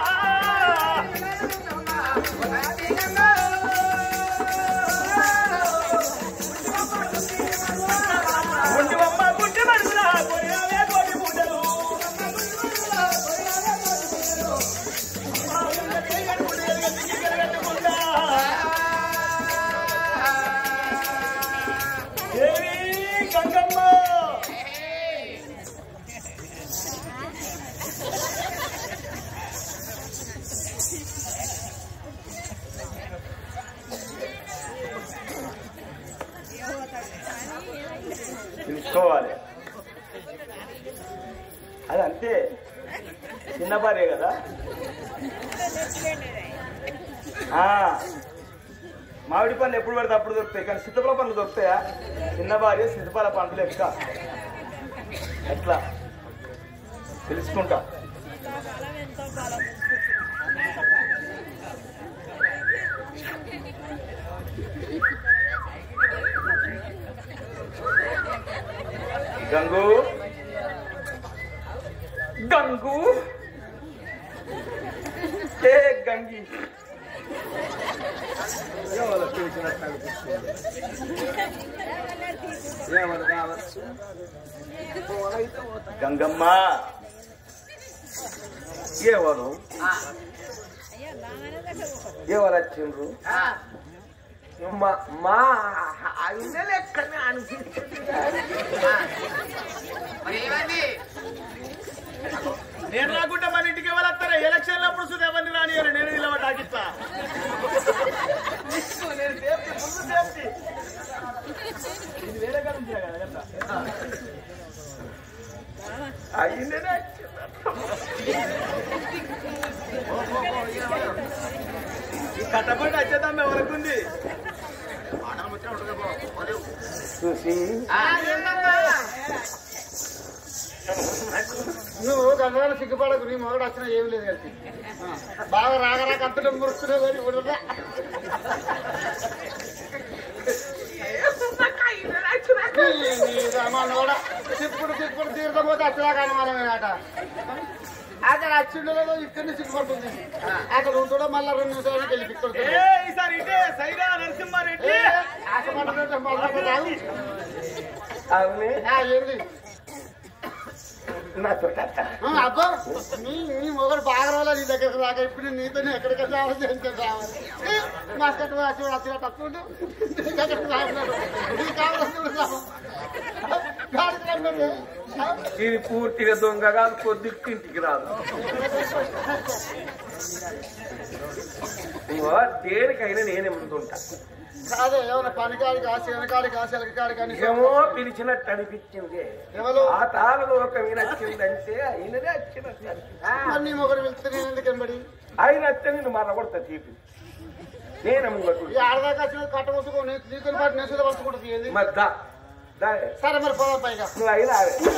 తెలుసుకోవాలి అది అంతే చిన్న భార్య కదా మామిడి పండ్లు ఎప్పుడు పెడితే అప్పుడు దొరుకుతాయి కానీ సీతఫల పండ్లు దొరుకుతాయా చిన్న భార్య సీతఫల పండ్లు ఎక్క ఎట్లా తెలుసుకుంటా గంగు గంగు ఏ గంగి గంగమ్మ ఎవరు ఎవరు వచ్చిండ్రు మా ఆయన లెక్కనే అనిపిస్తుంది నేను రాకుండా మన ఇంటికి ఎవరు వస్తారా ఎలక్షన్ అప్పుడు చూసి ఎవరిని రానియాలి నేను ఇలా టాకిస్తా వేరే కదా అయిననే కట్టపడి వచ్చేద్దాం ఎవరికి ఉంది చూసి నువ్వు గంగవాళ్ళ సిగ్గుపడకు నీ మొదటి వచ్చినా ఏం లేదు కలిసి బాగా రాగరాక అంతలో మురుస్తున్నావు కానీ ఊళ్ళో కూడా తిప్పుడు తీర్థపోతే అచ్చదాకా అనుమానమేనాట అక్కడ వచ్చిండలో ఇక్కడిని సిగ్గుపడుతుంది అక్కడ ఉంటుండో మళ్ళా 2 నిమిషాలకి వెళ్ళి పిక్కొడుతుంది ఏంది అబ్బా నీ మొగడు బాగా రావాలి నీ దగ్గరకు రాక ఇప్పుడు నీతోనే ఎక్కడికి రావాలి ఎంత రావాలి మాస్కట్ వచ్చిన తక్కువ ఇది పూర్తిగా దొంగ కాదు కొద్దింటికి రాదు దేనికైనా నేనే ముందుంటా కాదే ఏమైనా పనికాడి కాసి వెనకాడి కాసి ఎలకాడి కానీ ఏమో పిలిచినట్టు అనిపించింది ఎవరు ఆ తాళలోకం నచ్చిందంటే అయినదే వచ్చినట్టు నీ మొగడు వెళ్తే నేను ఎందుకు వెంబడి ఆయన వస్తే నేను మరగొడతా తీపి నేనే ముంగటు ఈ ఆడదాకా వచ్చిన కట్టవచ్చుకో నీతో పాటు నేను పడుచుకుంటుంది ఏది మరి సరే మరి పోదాం పైగా నువ్వు అయినా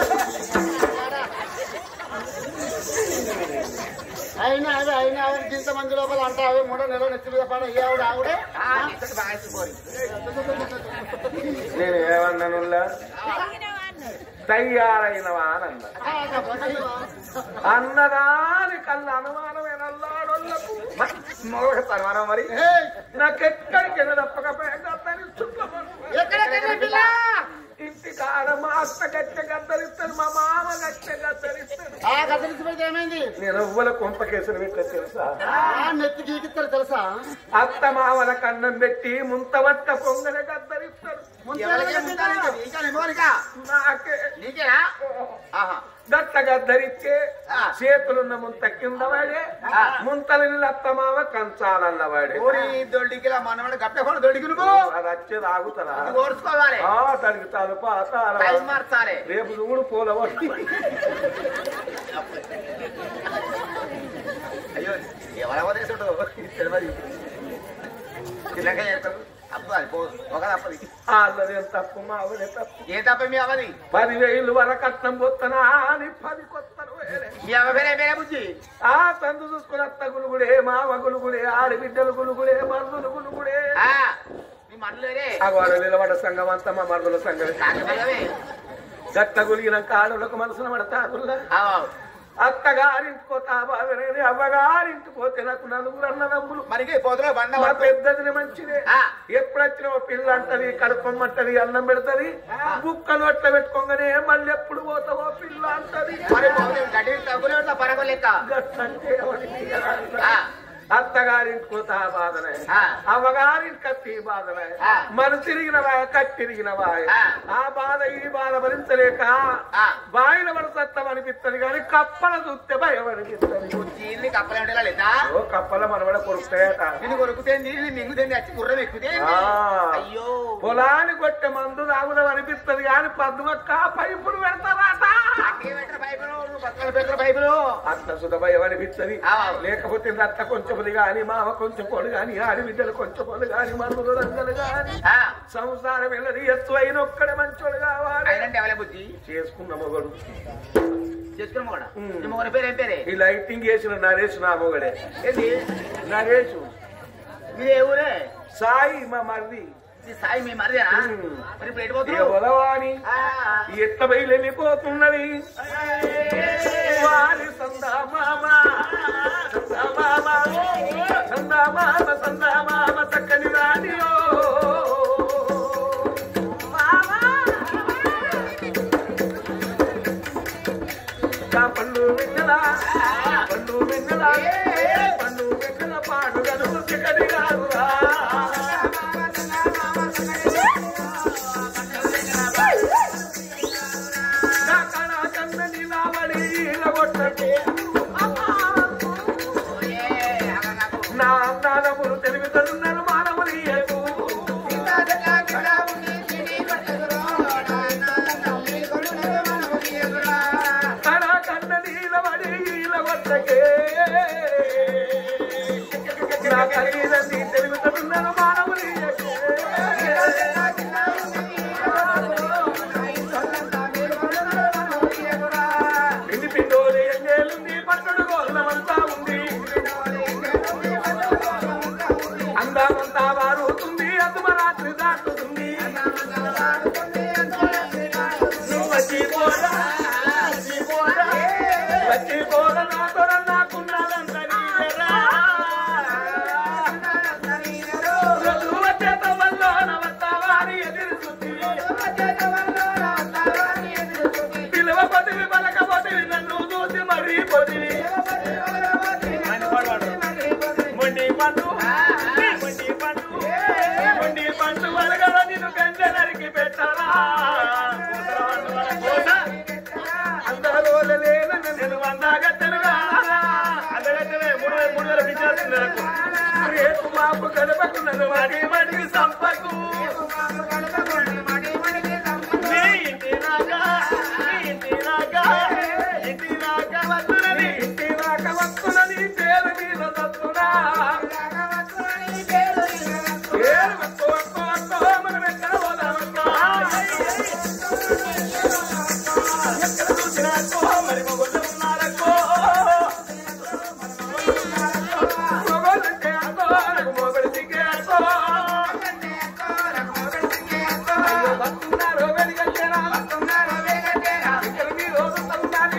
అయినా అదే అయినా అవి ఇంత మంది లోపల అంటే అవి 3 నెలలు నెత్తి మీద పడ ఏ ఆవిడ ఆవిడే నేను ఏమన్నాను తయారైనవా అని అన్నదాని కన్నా అనుమానమేనల్లాడోళ్ళకు మొగ అనుమానం మరి నాకెక్కడికి వెళ్ళి తప్పకపోయా ఇంటి కాడ మా అత్త గట్టె గద్దరిస్తాడు మా మామ గట్టె గద్దరిస్తాడు ఏమైంది నేను ఎవ్వల కొంపకేసులు పెట్టే తెలుసా నెత్తి గీకిస్తారు తెలుసా అత్త మామల కన్నం పెట్టి ముంతవట్ట పొంగన గద్దరిస్తాడు నాకే గట్ట గద్దరిస్తే చేతులున్న ముంత కింద వాడే ముంతలని అత్తమావ కంచాలన్నవాడే దొడ్డికి మనవాడు గట్టకుండా దొడ్డికి అది వచ్చేది ఆగుతారా ఓర్చుకోవాలి దానికి తలుపు మార్చాలి రేపు నువ్వు పోలవట్టి అయ్యో ఎవరెవ తీసుకుంటావు తెలియదు చిన్నగా చేస్తావు వాళ్ళదేం తప్పు మా ఆవిడే తప్పు ఏ తప్ప మీ అవది 10,000 వరకు కట్నం పోతానా అని 10 కొత్తలు మీ అవ వేరే బుద్ధి ఆ తండ్రి చూసుకుని అత్త గులుగుడే మావ గులుగుడే ఆడబిడ్డలు గులుగుడే మరుదులు గులుగుడే మీ మనలేరే వాడు నిలబడ్డ సంఘం అంతా మా మరుదుల సంఘమే గట్ట గులిగినాక ఆడలకు మనసున పడతారు అత్తగారింటికి పోతా బాధనేది అవ్వగారింటికి పోతే నాకు నలుగురు అన్నదమ్ములు మనకి పొదలో బండ మా పెద్దదిని మంచిదే ఎప్పుడు వచ్చినా పిల్ల అంటది కడుపమ్మంటది అన్నం పెడతది బుక్కలు అట్లా పెట్టుకోగానే మళ్ళీ ఎప్పుడు పోతావో పిల్ల అంటది గట్లంటే అత్తగారింటికి పోతా బాధనే అవ్వగారింటికి కత్తి బాధనే మన తిరిగినవా కట్టిరిగినవా ఆ బాధ ఈ బాధ భరించలేక బాయిల పడసత్తం అనిపిస్తుంది కానీ కప్పల చూస్తే భయం అనిపిస్తుంది కప్పలు లేదా కప్పల మనవడ కొరుకుతాయట నేను కొరుకుతే నీళ్ళు మింగుతుంది వచ్చి గుర్రం ఎక్కుతే అయ్యో పొలాన్ని కొట్టే మందు తాగుదాం అనిపిస్తుంది కానీ పద్దుమక్క పైపులు పెడతారట అట్లా సుధ భయం అనిపిస్తుంది లేకపోతే అత్త కొంచెం గాని మామ కొంచెం పొడు గాని ఆడబిడ్డలు కొంచెం పొడు గాని మనులు రంగలు గాని సంసారం వెళ్ళది ఎత్తు అయిన ఒక్కడే మంచోడు కావాలి బుద్ధి చేసుకున్న మొగడు చేసుకున్న మొగడు పేరు ఏం పేరే ఈ లైటింగ్ వేసిన నరేష్ నా మొగడే ఏంటి నరేష్ మీరే ఊరే సాయి మా మరిది సాయి మీ మరిదేనా మరి ఇప్పుడు ఎటుపోతున్నా ఉలవాని ఎట్ల బయలు వెళ్ళిపోతున్నది వారి సందామామ చక్కని రానియో పండు వెన్నెల పండు వెన్నెల పండు వెన్నెల పాడుగను చికడి రాదురా నా అందాలములు తెలుగుతున్నాను మానవులు తన కన్న నీలవడి ఈలవద్దకే నా ఖరీదని తెలుగుతున్నాను మానవులు పిండి పిండోలు ఎంగేలుంది పట్టుడు గోళ్ళమంతా ఉంది అందామంతా వారుతుంది అందుమరాత్రి దాటుతుంది వచ్చి పోద నాతో నాకున్నాదంతా వచ్చేత వల్ల నవత్తావారి ఎదురుతుంది పిలువ పొదివి పలకపోతివి నన్ను చూసి మరీ పొదివి మొండి పండు మొండి పండు వలగల నిన్ను గంజ నరికి పెట్టారా అందరూ లేను నేను వందాగా తెలుగా అందగట్టలే 3,000 పిచ్చాల్సింది రేపు మాపు గడపకున్నది వాడి మడికి సంపకు ఇంటి రాక వస్తున్నది పేరు మీద తత్తునా మనం ఎక్కడ పోదామన్నా ఎక్కడ చూసినాకో మరి మొగలు ఉన్నారకో మొగలంటే అకో నాకు మొగలు దిగేకో వస్తున్నారు వెలిగట్టేరా ఇక్కడ మీ రోజు ఉండాలి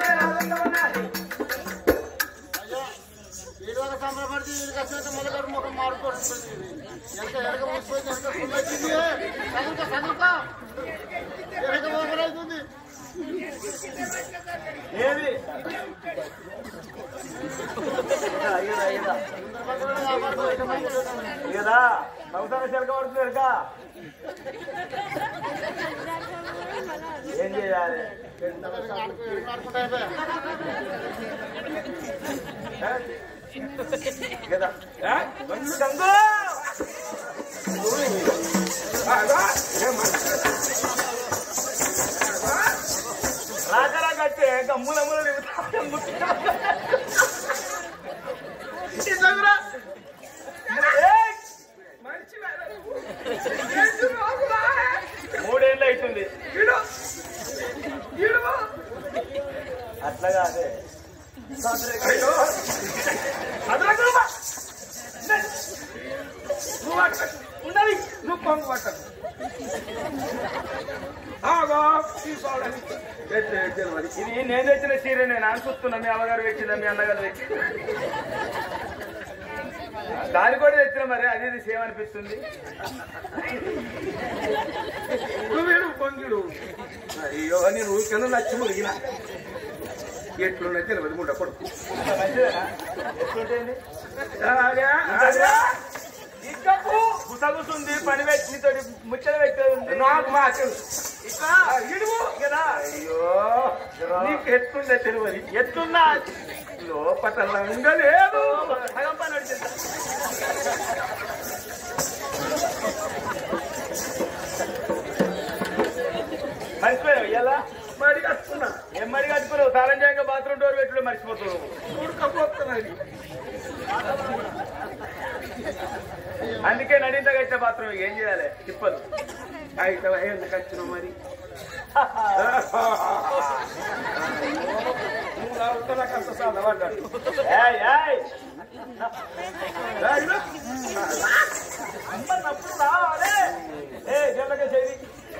వీడియోగా సంబరపడి వీడికి వచ్చినట్టు మొదలు ముఖం మారుకోవడం ఎడక మూసిపోయింది చదువుకో ఎడక మోసరైతుంది ఏది కదా సంసార చెలక పడుతుంది ఎరక ఏం చేయాలి కదా గంగు రాకరా కట్టే గమ్ములమ్ములు మూడేళ్ళు అవుతుంది అట్లాగా అదే ఉన్నది నువ్వు పొంగు పట్టదు ఇది నేను తెచ్చిన చీర నేను అనుకుంటున్నా. మీ అమ్మగారు పెట్టిందా మీ అన్నగారు పెట్టిందా? దాని కూడా తెచ్చిన మరి అది ఇది సేమ్ అనిపిస్తుంది. నువ్వేడు పొంగిడు అయ్యో నేను ఊరికన్నా నచ్చి మురిగిన ఎట్లున్నా తెలియదు ముడ్డ కొడుకు మంచిదేనా? ఎట్లుంటుంది? గుసగుసుంది పని పెట్టి ముచ్చట పెట్టేది ఉంది. నాకు మా కదా అయ్యో నీకు ఎట్లుండే తెలియదు. ఎట్లున్నా లోపటంగా లేదు సగం పని నడిచింది. మర్చిపోయావు ఇలా మరి కట్టుకున్నా ఏం మరి కట్టుకున్నావు? తాళం చేయంగా బాత్రూమ్ డోర్ పెట్టుడు మర్చిపోతున్నావు. ఉడకపోతున్నది అందుకే నడింత కట్టిన బాత్రూమ్ ఏం చేయాలి? తిప్పదు. అయితే ఎందుకు వచ్చినావు మరి అంత చదవడ్డాడు అమ్మన్నప్పుడు రావాలి. ఏ జల్లకే చేయి.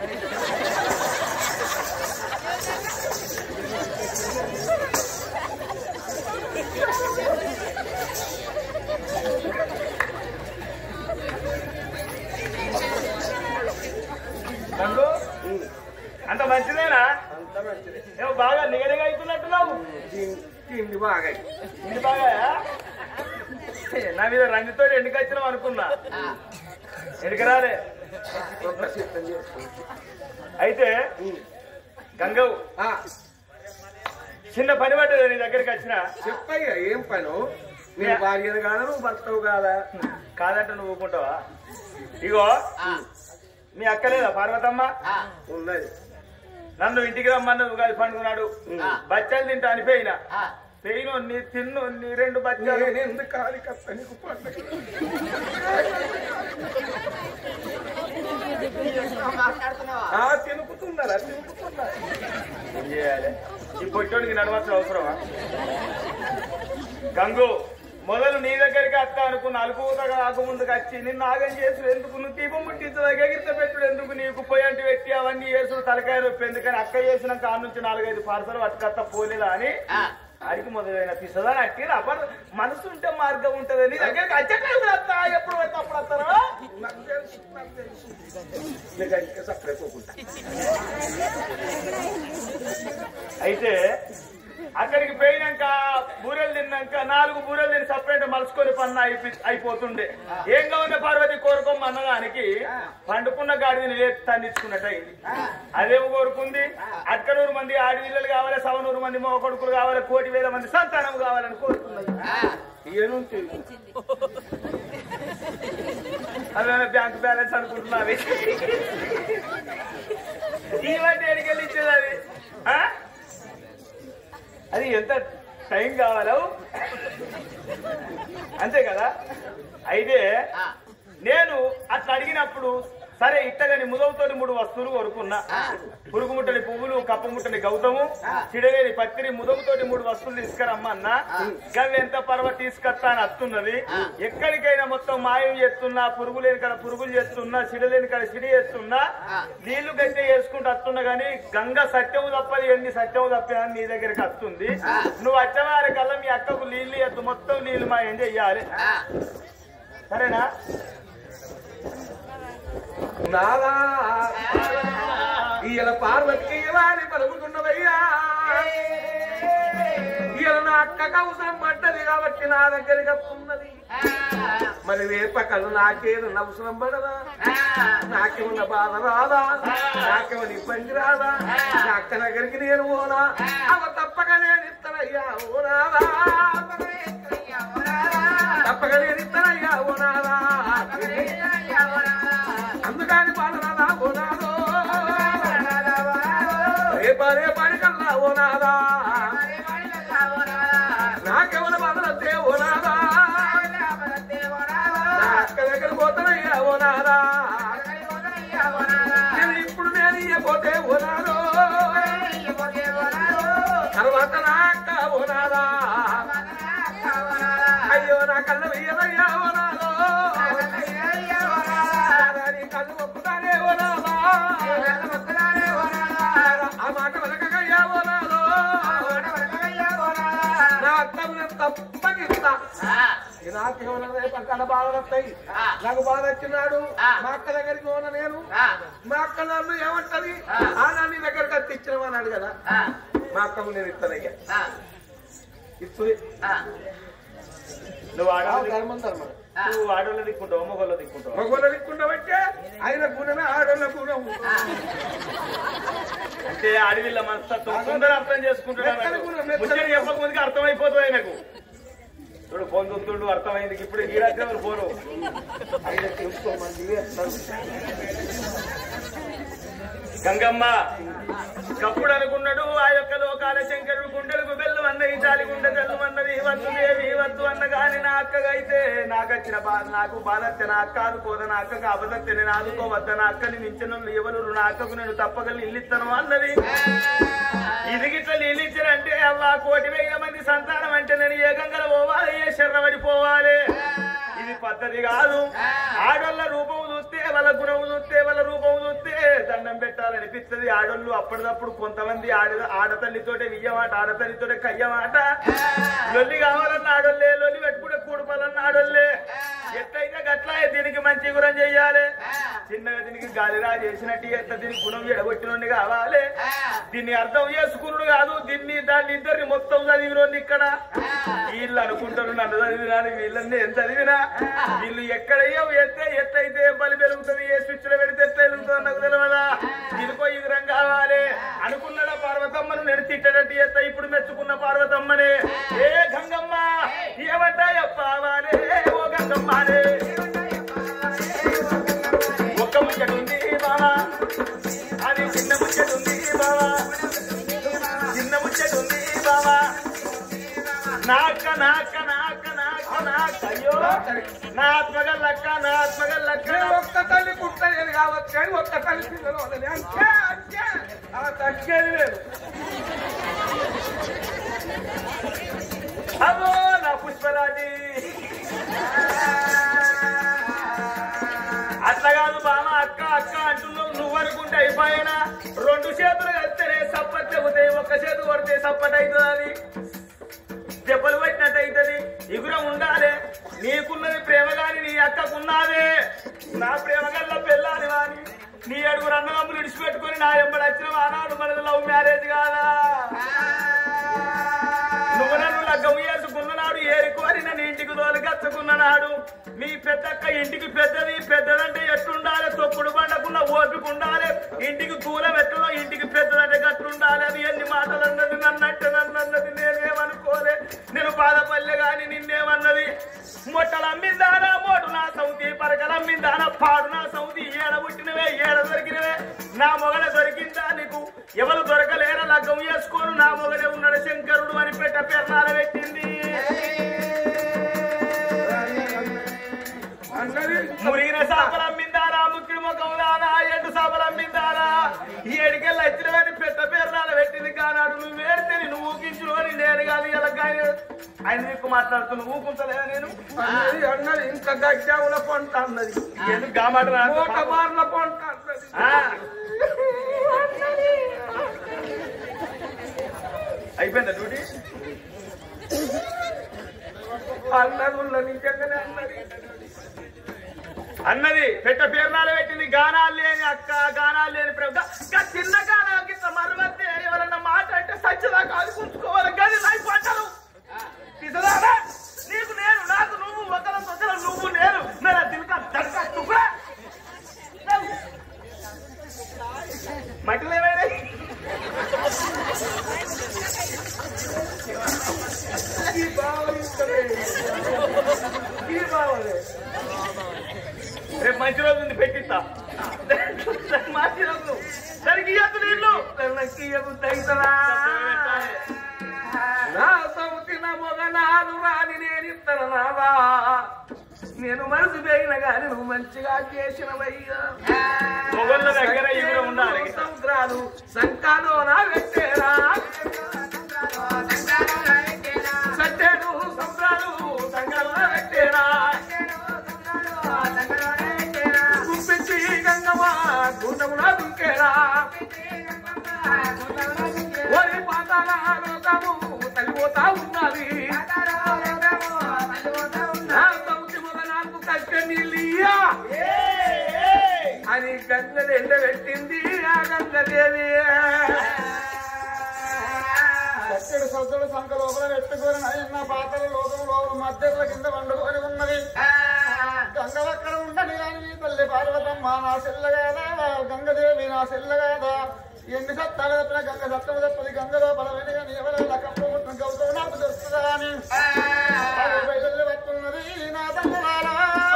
అంత మంచిదేనా? అంత మంచిది. ఏమో బాగా నిగనిగా అవుతున్నట్టున్నావు. తిండి బాగా ఇంటి బాగా నా మీద రంగుతో ఎందుకు వచ్చినావు అనుకున్నా. ఎందుకు రాలే? సిద్ధం చేసుకో. అయితే గంగవు చిన్న పని పడ్డది నీ దగ్గరికి వచ్చిన. చెప్పయ్యా ఏం పను? నీ భార్యను కాదా నువ్వు భర్తవు కాదా? కాదంటే నువ్వు ఊపుకుంటావా? ఇగో మీ అక్క లేదా పార్వతమ్మ? ఉన్నది. నన్ను ఇంటికి రమ్మన్న ఉగాది పండుకున్నాడు. బచ్చాలు తింటా అని పోయినా. పెయిన్ నీ తిన్ను నీ 2 బచ్చాలు ఎందుకు కాలి కప్ప నీకు పండుగ తినుకుతున్నారా? తినుకుతున్నారు. ఏం చేయాలి? ఈ పొట్టోడికి నడవలసిన అవసరమా? గంగు మొదలు నీ దగ్గరికి వస్తా అనుకున్న అలుపుగా ఆకుముందుకు వచ్చి నిన్ను ఆగం చేసు ఎందుకు? నువ్వు దీపం ముట్టించದಾಗ ఎగిరిత పెట్టుడు ఎందుకు? నీకు పొయ్యంటి పెట్టి అవన్నీ వేసుడు తలకాయ నొప్పి ఎందుకని? అక్క చేసినాక ఆ నుంచి 4-5 పార్సలు పట్టుకత్తా పోలేదా అని అడిగి మొదలైన పిసదని అట్టి అప్పుడు మనసు ఉంటే మార్గం ఉంటదని దగ్గరికి వచ్చేటప్పుడు వస్తా. ఎప్పుడు పడితే అప్పుడు వస్తారా? నాకు తెలుసు, నాకు తెలుసు. సపరేట్ అయితే అక్కడికి పోయినాక బూరెలు తిన్నాక 4 బూరెలు తిని సపరేట్ మలుచుకొని పన్న అయిపోతుండే. ఏం కావాలి పార్వతి కోరుకోమ అన్నదానికి పండుకున్న గాడిని లేపి తన్నించుకున్నట్టు అయింది. అదేమో కోరుకుంది 100 మంది ఆడపిల్లలు కావాలి, 100 మంది మగ కొడుకులు కావాలి, 1,000,000 మంది సంతానం కావాలని కోరుకున్నది. అదే బ్యాంక్ బ్యాలెన్స్ అనుకుంటున్నావి. ఈ వాటి ఎడికెళ్ళి ఇచ్చేది అది. అది ఎంత టైం కావాలో అంతే కదా. అయితే నేను అట్లా అడిగినప్పుడు సరే ఇట్టగాని ముదవుతోటి 3 వస్తువులు కొనుక్కున్నా. పురుగు ముట్టని పువ్వులు, కప్ప ముట్టని గౌతము, చిడవేని పత్తిరి, ముదవుతోటి 3 వస్తువులు తీసుకురమ్మన్నా. గవి ఎంత పర్వ తీసుకొస్తా అని వస్తున్నది. ఎక్కడికైనా మొత్తం మాయం చేస్తున్నా, పురుగు లేని కాడ పురుగులు చేస్తున్నా, చిడలేని కాడ చిడి చేస్తున్నా, నీళ్లు గట్టే వేసుకుంటూ వస్తున్నా గానీ గంగ సత్యము తప్పది, ఎన్ని సత్యము తప్పా అని నీ దగ్గరికి వస్తుంది. నువ్వు వచ్చేవారి కల్లా మీ అక్కకు నీళ్లు ఎత్తు, మొత్తం నీళ్లు మాయం చెయ్యాలి. సరేనా? నాదా ఇయ్యాల పార్వతికి వారి పలుకుతున్నదయ్యా. ఇయ్యాల నా అక్కకు అవసరం పడ్డది కాబట్టి నా దగ్గరికి వస్తున్నది. మరి రేపకలు నాకేదన్నా అవసరం పడదా? నాకేమన్నా బాధ రాదా? నాకేమన్నా ఇబ్బంది రాదా? నా అక్క దగ్గరికి నేను పోనా? అవ తప్పక నేను ఇస్తానయ్యా ఓ నాదా, తప్పక నేను ఇస్తానయ్యా ఓ నాదా. అందుకని పాలనాదా ఓ నాదో, రేపాడి కల్లా ఓ నాదా, నాకెవరు బాధలద్దే ఓ నాదా, నా అక్క దగ్గర పోతానయ్యా ఓ నాదా. నేను ఇప్పుడు నేను ఇయ్యపోతే ఓ నాదో, తర్వాత నా అక్క ఓ నాదా, అయ్యో నా కళ్ళ వెయ్యదయ్యా ఓ నాదో, కళ్ళు మొక్కుతానే ఓ నాదా, ఆ మాట వెనకయ్యా ఓ నాదో, నాకేమన్నా పక్కన బాధలు వస్తాయి. నాకు బాధ వచ్చినాడు మా అక్క దగ్గరికి పోనా నేను, మా అక్క నన్ను ఏమంటది నీ దగ్గరికి వచ్చి ఇచ్చినవన్నాడు కదా, మా అక్కకు నేను ఇస్తానయ్యా ఇస్తుంది. నువ్వు ఆడవాళ్ళు ధర్మం ధర్మం నువ్వు ఆడవాళ్ళు దిక్కుంటావు మగవాళ్ళు దిక్కుంటావు. మగవాళ్ళు దిక్కుంటావంటే ఆయన గుణమే ఆడవాళ్ళ గుణం. అంటే ఆడవిల్ల మనస్తత్వం తొందర అర్థం చేసుకుంటున్నాను. చెప్పకముందుకు అర్థమైపోతుంది ఆయనకు. చూడు ఫోన్ చూస్తుండు అర్థమైంది. ఇప్పుడు ఈ రాత్రి ఫోను గంగమ్మ కప్పుడు అనుకున్నాడు ఆ యొక్క లోకాల శంకరుడు గుండెలకు బెల్లు అన్నది చాలి గుండె జల్లు అన్నది వద్దు దేవి వద్దు అన్న గాని నా అక్కగా అయితే నాకు వచ్చిన బాధ నాకు బాధ నా అక్క ఆదుకోద నా అక్కకు అబద్ధతే నేను ఆదుకోవద్ద నా అక్కని మించిన ఎవరు నా అక్కకు నేను తప్పగలి ఇల్లిస్తాను అన్నది. ఇది గిట్ల నీళ్ళిచ్చారంటే అవ్వ 1,000 మంది సంతానం అంటే నేను ఏ గంగల పోవాలి ఏ శరణపడిపోవాలి. ఇది పద్ధతి కాదు. ఆడోళ్ళ రూపం చూస్తే వాళ్ళ గుణం చూస్తే వాళ్ళ రూపం చూస్తే దండం పెట్టాలనిపిస్తుంది. ఆడోళ్ళు అప్పటిదప్పుడు కొంతమంది ఆడతల్లితోటే వియ్యమాట ఆడతల్లితోటే కయ్యమాట. లొల్లి కావాలన్న ఆడోళ్ళే లొల్లి పెట్టుకుంటే కూడుకోవాలన్న ఆడోళ్ళే. ఎట్లయితే గట్లా దీనికి మంచి గుణం చెయ్యాలి. చిన్నగా దీనికి గాలిరా చేసినట్టు ఎట్లా దీనికి గుణం ఎడగొట్టినోడిని కావాలి. దీన్ని అర్థం చేసుకున్నాడు కాదు దీన్ని దాన్ని ఇద్దరిని మొత్తం చదివినోడిని ఇక్కడ. వీళ్ళు అనుకుంటారు నన్ను చదివినా వీళ్ళని ఎంత చదివినా వీళ్ళు ఎక్కడయ్యో ఎట్లయితే బలి పెరుగుతుంది ఏ స్విచ్లో పెడితే ఎట్లా వెలుగుతుంది నాకు తెలియదా. దీనికో ఈ విధంగా కావాలి అనుకున్నాడా పార్వతమ్మను నేను తిట్టేటట్టు ఎత్తా. ఇప్పుడు మెచ్చుకున్న పార్వతమ్మనే ఏ గంగమ్మ ఏమంటా చెప్పావాలే ఓ గంగమ్మనే. ఒక్క ముచ్చటుంది బావా అది చిన్న ముచ్చటుంది బావా చిన్న ముచ్చటుంది బావా నాక నాక నాక నాక నాక అయ్యో నా ఆత్మగల్లక్క నా ఆత్మగల్లక్క. ఒక్క తల్లి పుట్టలేదు కావచ్చు కానీ ఒక్క తల్లి పిల్లలు తగ్గేది లేదు. అమ్మో నా పుష్పరాజి అట్లా కాదు బామ అక్క అక్క అంటున్నావు. నువ్వు అనుకుంటే అయిపోయినా 2 చేతులు కలిస్తేనే సప్పట్ చెబుతాయి. ఒక్క చేతు కొడితే సప్పట్ అవుతుంది. అది దెబ్బలు పట్టినట్టు అవుతుంది. ఇగురం ఉండాలి. నీకున్నది ప్రేమ గాని నీ అక్కకున్నదే. నా ప్రేమ గల్ల పెళ్ళాలి వాని నీ 7 అన్నదమ్ములు విడిచిపెట్టుకుని నా ఎంబడి వచ్చిన ఆనాడు మనది లవ్ మ్యారేజ్ కాదా. నువ్వు నన్ను లగ్గం చేసుకున్ననాడు ఏరుకోని నన్ను ఇంటికి తోలుకచ్చుకున్ననాడు. మీ పెద్దక్క ఇంటికి పెద్దదంటే ఎట్లుండాలి. తొక్కుడు పండకుండా ఓపిక ఉండాలి. ఇంటికి దూరం ఎట్లలో ఇంటికి పెద్దదంటే గట్లుండాలి. అది ఎన్ని మాటలు అన్నది నన్నట్టు నన్నది నేనేమనుకోలే. నేను బాధపల్లె గాని నిన్నేమన్నది. మొట్టలు అమ్మిందానా మోటు నా సౌతి పరకలు అమ్మిందానా పాడు నా సౌతి. ఏడ పుట్టినవే ఏడ దొరికినవే నా మొగడ దొరికిందా నీకు. ఎవరు దొరకలేరా లగ్గం చేసుకోను నా మొగడే ఉన్నాడు శంకరుడు అని పెర్నాల పెట్టింది. మురిగిన చేపలు అమ్మిందారా ముక్కిడి ముఖం దానా ఎండు చేపలు అమ్మిందారా. ఈ ఏడికెళ్ళి వచ్చినవని పెర్నాల పెట్టింది. కానాడు నువ్వు వేడితే నువ్వు ఊకించు అని నేను కాదు ఇలా కానీ ఆయన నీకు మాట్లాడుతున్నావు ఊకుంటలేదా నేను అన్నది. ఇంకా గడ్డావుల పంట అన్నది ఎందుకు గామాట బార్ల పంట అన్నది. అయిపోయిందా డ్యూటీ అన్నది నిజంగానే అన్నది పేర్నాలు పెట్టింది. గానాలు లేని అక్క గానాలు లేని ప్రేమ చిన్న గానా కింద మరవతే ఎవరన్నా మాట అంటే సత్యదాకా ఆదుకుంచుకోవాలి. కానీ నాకు పంటలు పిసదానా నీకు నేను నాకు నువ్వు ఒకరు నువ్వు నేను నేను తినక దడక మట్టిలో ఏమైనా రేపు మంచి రోజు ఉంది పెట్టిస్తా. మంచి రోజు దానికి ఇయ్యద్దు నీళ్ళు నా సౌతిన మొగనాలు రాని నేను ఇస్తాను నావా. నేను మనసు పోయిన గాని నువ్వు మంచిగా చేసినవయ్యా. మొగళ్ళ దగ్గర ఇవి ఉండాలి. సముద్రాలు సంకాలో నా పెట్టేరా సట్టేడు సముద్రాలు సంకాలో పెట్టేరా. గుప్పించి గంగమ్మ గుండమున దుంకేరా. ఓరి పాతాల లోకము తల్లిపోతా ఉన్నది. నా కానీ గంగలు ఎండబెట్టింది ఆ గంగదేవి. చక్కడి సద్దుడు సంఖ లోపల పెట్టుకొని నైన్న పాతల లోకం లోపల మధ్యలో కింద వండుకొని ఉన్నది. గంగలక్కడ ఉండని కానీ నీ తల్లి పార్వతమ్మ నా సెల్లగాదా, గంగదేవి నా సెల్లగాదా. ఎన్ని సత్తాలు తప్పిన గంగ సత్తము తప్పది. గంగలో బలమైన కానీ ఎవరైనా కప్ప గౌతము నాకు దొరుకుతుందా అని బయలు పట్టున్నది నా తమ్ముడారా.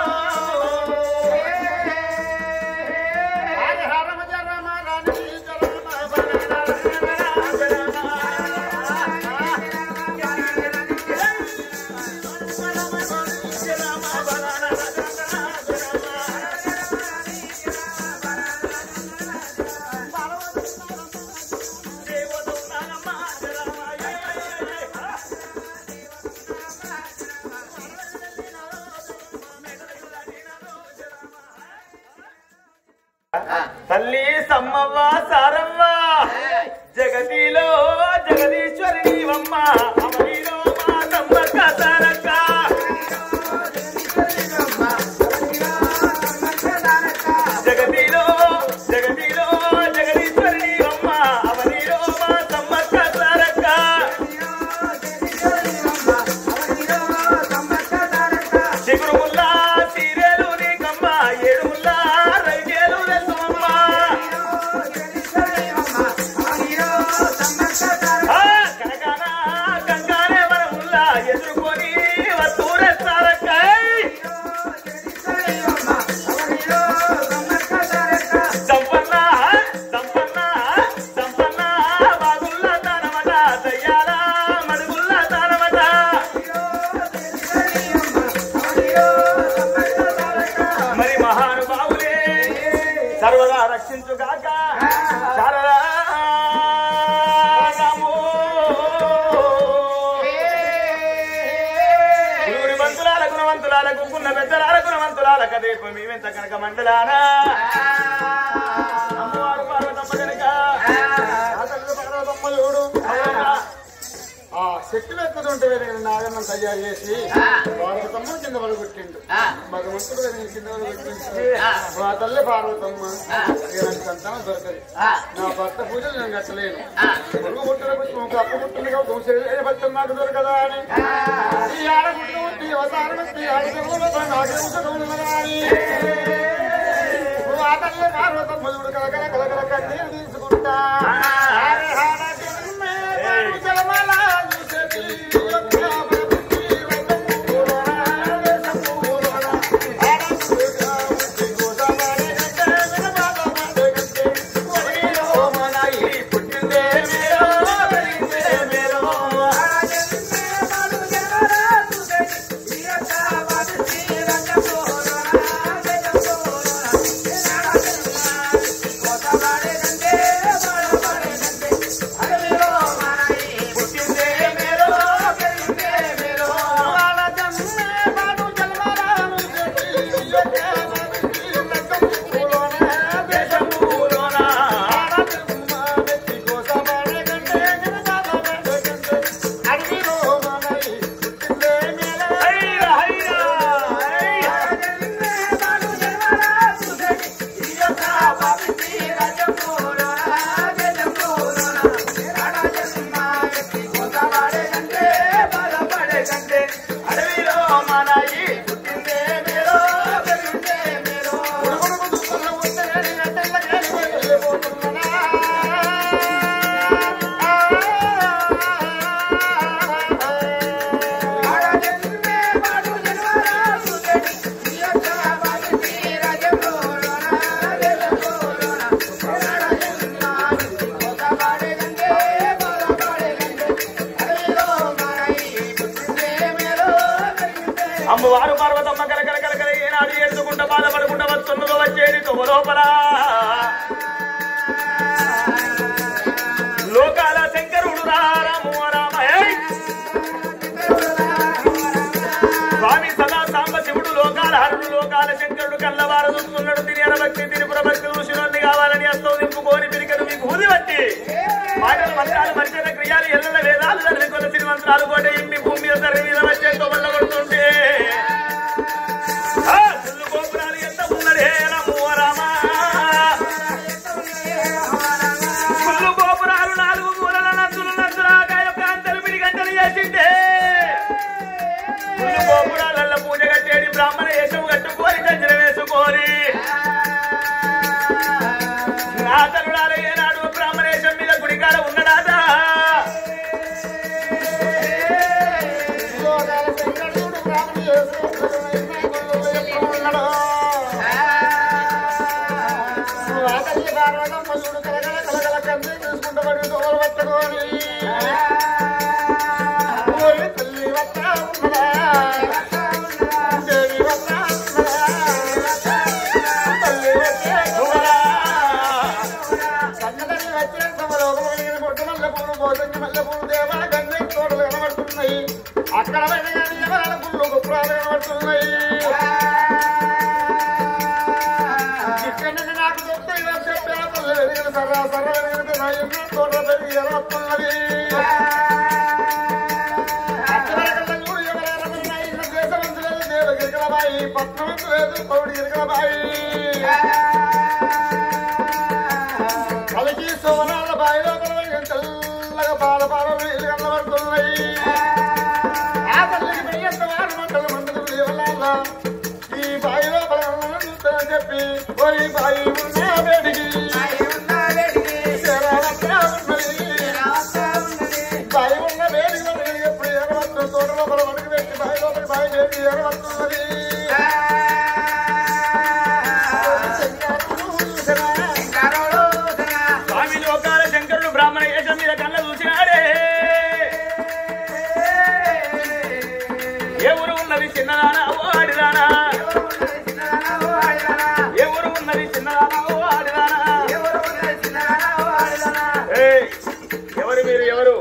తల్లి సమ్మవ్వ సారవ్వ జగతిలో జగదీశ్వరి నీవమ్మ అమరిలో మా సమ్మక్క సారక్క. జగతిలో జగతిలో జగదీశ్వరి నీవమ్మ అమరిలో మా సమ్మక్క సారక్క. చిగురుముల్లా సీరేలు నీకమ్మ ఏడుముల్లా రైజేలు వెళ్తామమ్మ. కనకాన గంగానే వరముల్లా ఎదుర్కొని వస్తూరే సారక్క. సంపన్న సంపన్న సంపన్న బాగుల్ల తానమట దయ్యాల మడుగుల్ల తానమట. మరి మహానుభావులే సర్వదా రక్షించుగాక శారదా రామో. గురువుడి బంతులాల గుణవంతులాల గుక్కున్న పెద్దలాల గుణవంతులాల కదేపు మేమెంత కనుక మండలానా అమ్మవారు పార్వతమ్మ కనుక పార్వతమ్మలుడు ఆ శక్తి వెతుకుంటే నాగన్నం తయారు చేసి పార్వతమ్మ కింద పడగొట్టిండు. భగవంతుడు కింద పడగొట్టిండు. మా తల్లి పార్వతమ్మ నాకు సంతానం దొరకదు. నా భర్త పూజలు నేను కట్టలేను. పొరుగు పుట్టినప్పుడు అప్పు పుట్టింది కాబట్టి భర్త నాకు దొరకదా అని ఈ ఆడ పుట్టి అవతారం నాకే ఆ తల్లి పార్వతమ్మ చూడు కలకల కలకల కన్నీరు తీసుకుంటా. అమ్మవారు పార్వతమ్మ కలకల కలకల ఏనాడు ఏడుచుకుంటా బాధపడుకుంటా వస్తున్నదో వచ్చేది లోపల లోకాల శంకరుడు రాము రామ. స్వామి సదా సాంబ శివుడు లోకాల హరుడు లోకాల శంకరుడు కళ్ళవారు చూస్తున్నాడు. తిని అనభక్తి తిని పురభక్తి ఋషులన్నీ కావాలని అస్తో దింపుకొని తిరిగను మీకు హూది బట్టి మాటలు మంత్రాలు మర్యాద క్రియాలు ఎల్ల వేదాలు చదివి కొలసిన మంత్రాలు కూడా ఇమ్మి భూమి మీద తరి మీద వచ్చేతో వల్ల కొడుతుంటే గోపురాలు ఎంత ఉన్నదే నమో రామ. కనబడుతున్నాయి ఇక్కడ నాకు చెప్తే ఇలా చెప్పిన పెరిగిన సర్రా సర్రా పెరిగిన నా ఎన్నో తోట పెరిగి ఎలా వస్తున్నది దేశమంతులేదు దేవుడు గిరికలబాయి పట్నమంతు లేదు పౌడి గిరికలబాయి కలికి సోమనాల బాయిలో తెల్లగా పాల పాల నీళ్ళు కనబడుతున్నాయి ఆ తల్లికి పెళ్ళంత వారు మంటలు మంటలు లేవలాల ఈ బాయిలో బలమని చెప్పి ఓరి బాయి ఉన్న వేడికి బాయి ఉన్న వేడికి మనకి ఎప్పుడు ఎరవస్తుంది తోట లోపల మనకి పెట్టి బాయి లోపలి బాయి వేడి ఎరవస్తున్నది స్వామి లోకాల శంకరుడు బ్రాహ్మణ వేషం మీద కళ్ళ చూసినాడే ఏ ఊరు ఉన్నది చిన్నదానా ఓ ఆడిదానా ఏ ఊరు ఉన్నది చిన్నదానా ఓ ఆడిదానా ఎవరు మీరు ఎవరు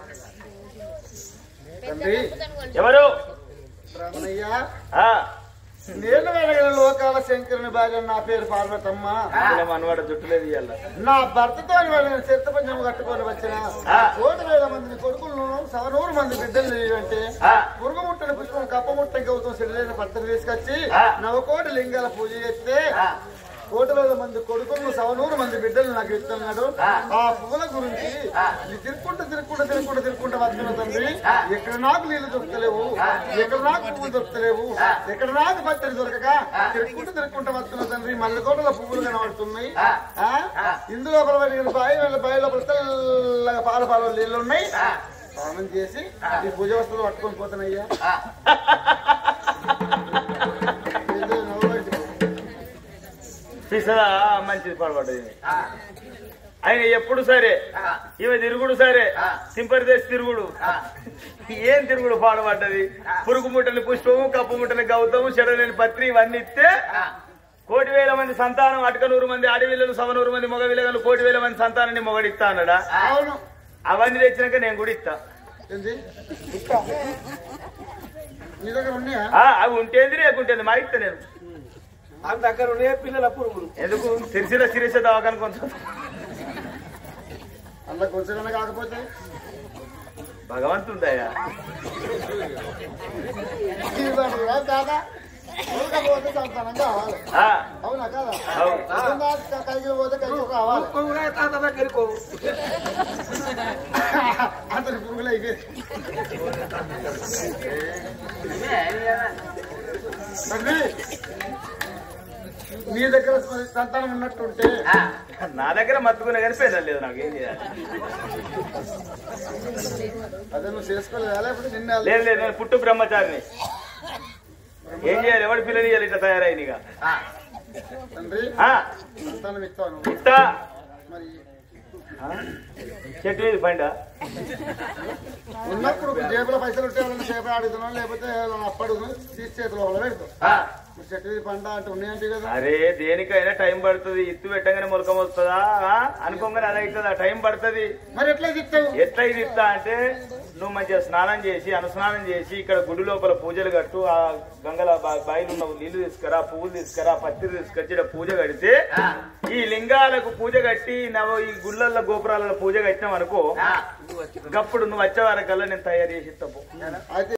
తండ్రి ఎవరు రమణయ్య ఆ నేను వెలగల లోకాల శంకరుని భార్య నా పేరు పార్వతమ్మ మనవాడ జుట్టులేదు ఇయ్యాల నా భర్తతో వెళ్ళిన చిత్త పంచం కట్టుకొని వచ్చిన 1,000 మంది కొడుకులను 100 మంది బిడ్డలు అంటే పురుగుముట్టని పుష్పం కప్పముట్ట గౌతం సిరిలేని పత్రం తీసుకొచ్చి 9 కోటి లింగాల పూజ చేస్తే 1,000 మంది కొడుకులను 100 మంది బిడ్డలు నాకు ఇస్తున్నాడు ఆ పువ్వుల గురించి తిరుక్కుంటూ వస్తున్న తండ్రి ఎక్కడ నాకు నీళ్లు దొరకలేవు ఎక్కడ నాకు పువ్వులు దొరకలేవు ఎక్కడ నాకు పచ్చడి దొరకక తిరుక్కుంటూ వస్తున్న తండ్రి మల్లెకోటల పువ్వులు కనబడుతున్నాయి ఇందులో బాయి లోపల తెల్లగా పాల నీళ్లు ఉన్నాయి స్నానం చేసి ఈ పూజ వస్తువులు పట్టుకొని పోతున్నాయ్యా పిసదా మంచిది పడబడ్డది ఆయన ఎప్పుడు సరే ఈమె తిరుగుడు సరే సింపరిదేశ్ తిరుగుడు ఏం తిరుగుడు పాడబడ్డది పురుగు ముట్టని పుష్పము కప్పు ముట్టని గౌతము చెడలేని పత్రి ఇవన్నీ ఇస్తే 1,000 మంది సంతానం అటుక 100 మంది ఆడవిల్లలు 100 మంది మగవిల్లలు 1,000 మంది సంతానాన్ని మొగడిస్తా అన్నాడా అవును అవన్నీ తెచ్చినాక నేను కూడా ఇస్తా నీ దగ్గర ఉన్నాయా అవి ఉంటేది లేకుంటేది మా ఇస్తా నేను అంత దగ్గర ఉండే పిల్లల పురుగులు ఎందుకు సిరిస దవాఖాన కొంచెం అలా కొంచెం కాకపోతే భగవంతుందయ్యా దాదా పోతే సంతానం కావాలి అవునా కదా కైకి పోతే కైకి రావాలి తాత దగ్గరకు అందరి పురుగులు అయిపోయి మీ దగ్గర సంతానం ఉన్నట్టుంటే నా దగ్గర మత్తుకునే కానీ పేదలు లేదు నాకు ఏం చేయాలి అదే నువ్వు చేసుకోలేదా లేకపోతే నిన్న లేదు లేదు నేను పుట్టు బ్రహ్మచారిని ఏం చేయాలి ఎవరి పిల్లని ఇట్లా తయారైనగా తండ్రి సంతానం ఇస్తాను ఇస్తా మరి చెట్టు మీద పండా ఉన్నప్పుడు జేబులో పైసలు ఉంటే వాళ్ళని చేపలు ఆడుతున్నాం లేకపోతే అప్పుడు తీసి చేతుల వల్ల పెడతాం చెట్టు పంట అంటే ఉన్నాయంటే కదా అరే దేనికైనా టైం పడుతుంది ఇత్తు పెట్టగానే మొలకం వస్తుందా అనుకోగానే అలా అవుతుందా టైం పడుతుంది మరి ఎట్లా తిస్తావు ఎట్లా ఇది ఇస్తా అంటే నువ్వు మంచిగా స్నానం చేసి అనుస్నానం చేసి ఇక్కడ గుడి లోపల పూజలు కట్టు ఆ గంగల బాయిలు ఉన్న నీళ్లు తీసుకురా పువ్వులు తీసుకురా పత్తి తీసుకొచ్చి పూజ కడితే ఈ లింగాలకు పూజ కట్టి ఈ గుళ్ళల్లో గోపురాల పూజ కట్టినాం అనుకో అప్పుడు నువ్వు వచ్చే వారికల్లా నేను తయారు చేసి ఇస్తావు.